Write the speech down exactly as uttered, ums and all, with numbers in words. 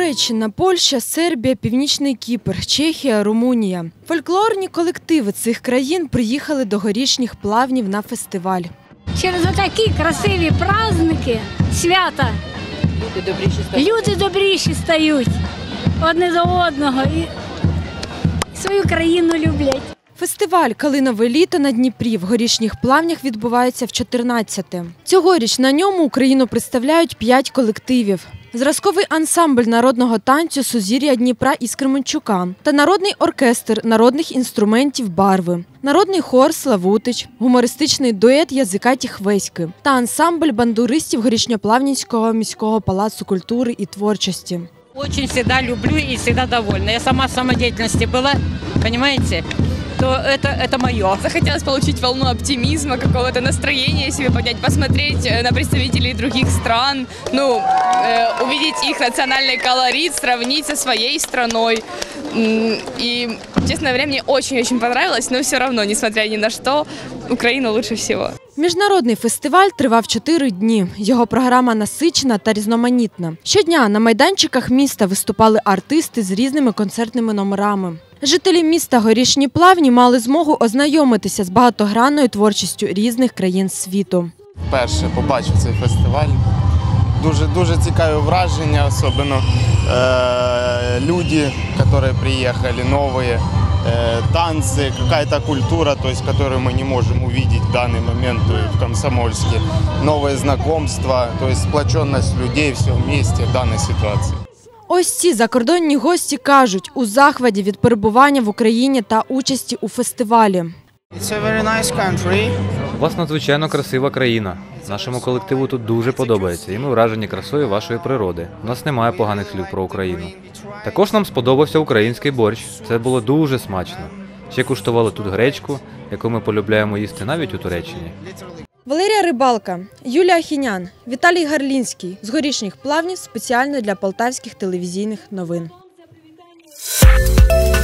Туреччина, Польща, Сербія, Північний Кіпр, Чехія, Румунія. Фольклорні колективи цих країн приїхали до Горішніх Плавнів на фестиваль. Через такі красиві праздники, свята, люди добріші стають, люди добріші стають одне до одного і свою країну люблять. Фестиваль «Калинове літо» на Дніпрі в Горішніх Плавнях відбувається в чотирнадцяте. Цьогоріч на ньому Україну представляють п'ять колективів. Зразковий ансамбль народного танцю «Сузір'я Дніпра» із Кременчука та народний оркестр народних інструментів «Барви», народний хор «Славутич», гумористичний дует «Язикаті хвеськи» та ансамбль бандуристів Горішньоплавнівського міського палацу культури і творчості. Очень всегда люблю и всегда довольна. Я сама в самодеятельности была, понимаете? То это, это мое. Захотелось получить волну оптимизма, какого-то настроения себе поднять, посмотреть на представителей других стран, ну, э, увидеть их национальный колорит, сравнить со своей страной. И, честно говоря, мне очень-очень понравилось, но все равно, несмотря ни на что, Украина лучше всего. Міжнародний фестиваль тривав чотири дні. Його програма насичена та різноманітна. Щодня на майданчиках міста виступали артисти з різними концертними номерами. Жителі міста Горішні Плавні мали змогу ознайомитися з багатогранною творчістю різних країн світу. Вперше побачив цей фестиваль. Дуже, дуже цікаві враження, особливо е, люди, які приїхали, нові. Танцы, какая-то культура, то есть, которую мы не можем увидеть в данный момент в Комсомольске. Новые знакомства, то есть сплоченность людей, все вместе в данной ситуации. Ось ці закордонні гості кажуть, у захваті від перебування в Україні та участі у фестивалі. У вас надзвичайно красива країна. Нашому колективу тут дуже подобається, і ми вражені красою вашої природи. У нас немає поганих слів про Україну. Також нам сподобався український борщ. Це було дуже смачно. Ще куштували тут гречку, яку ми полюбляємо їсти навіть у Туреччині. Валерія Рибалка, Юлія Ахінян, Віталій Гарлінський з Горішніх Плавнів спеціально для полтавських телевізійних новин.